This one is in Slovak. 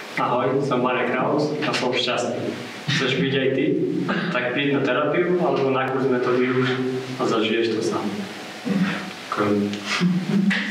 Ahoj, som Marek Kraus a som šťastný. Chceš byť aj ty? Tak príď na terapiu alebo na kurz metódy už a zažiješ to sám. Ďakujem.